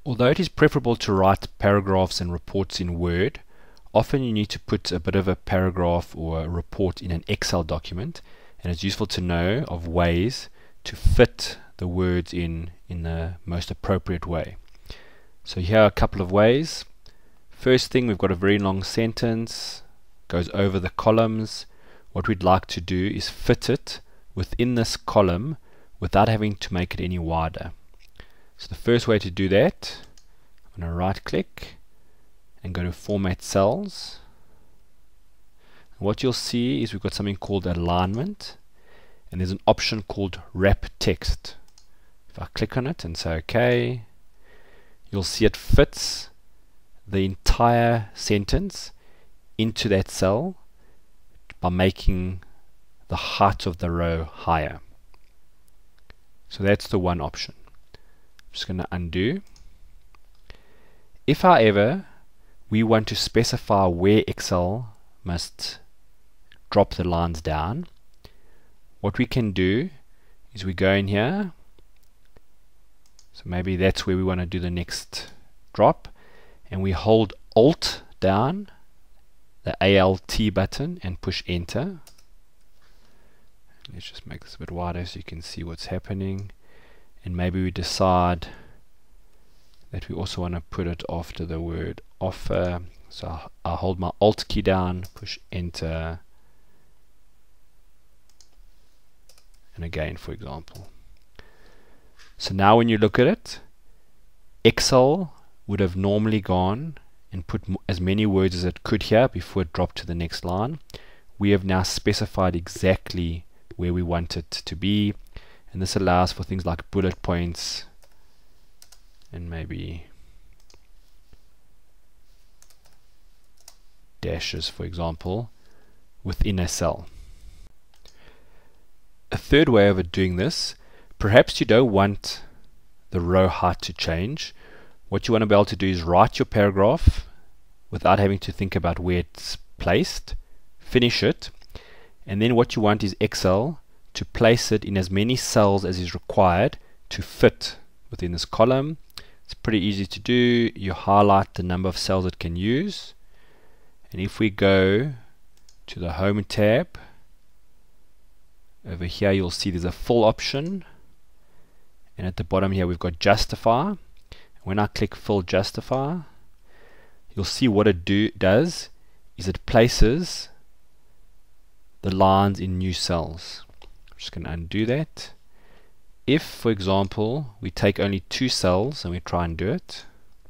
Although it is preferable to write paragraphs and reports in Word, often you need to put a bit of a paragraph or a report in an Excel document, and it's useful to know of ways to fit the words in the most appropriate way. So here are a couple of ways. First thing, we've got a very long sentence, goes over the columns. What we'd like to do is fit it within this column without having to make it any wider. So the first way to do that, I'm going to right click and go to Format Cells. And what you'll see is we've got something called Alignment, and there's an option called Wrap Text. If I click on it and say OK, you'll see it fits the entire sentence into that cell by making the height of the row higher. So that's the one option. I'm just going to undo. If, however, we want to specify where Excel must drop the lines down, what we can do is we go in here. So maybe that's where we want to do the next drop, and we hold Alt down, the ALT button, and push Enter. Let's just make this a bit wider so you can see what's happening. And maybe we decide that we also want to put it after the word offer. So I'll hold my Alt key down, push Enter, and again, for example. So now when you look at it, Excel would have normally gone and put as many words as it could here before it dropped to the next line. We have now specified exactly where we want it to be, and this allows for things like bullet points and maybe dashes, for example, within a cell. A third way of doing this, perhaps you don't want the row height to change. What you want to be able to do is write your paragraph without having to think about where it's placed, finish it, and then what you want is Excel to place it in as many cells as is required to fit within this column. It's pretty easy to do. You highlight the number of cells it can use, and if we go to the Home tab, over here you'll see there's a Fill option, and at the bottom here we've got Justify. When I click Fill Justify, you'll see what it does is it places the lines in new cells. I'm just going to undo that. If, for example, we take only 2 cells and we try and do it,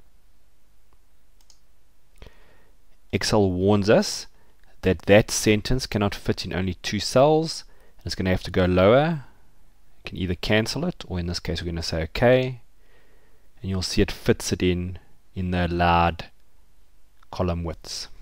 Excel warns us that that sentence cannot fit in only 2 cells, and it's going to have to go lower. You can either cancel it, or in this case we're going to say OK, and you'll see it fits it in the allowed column widths.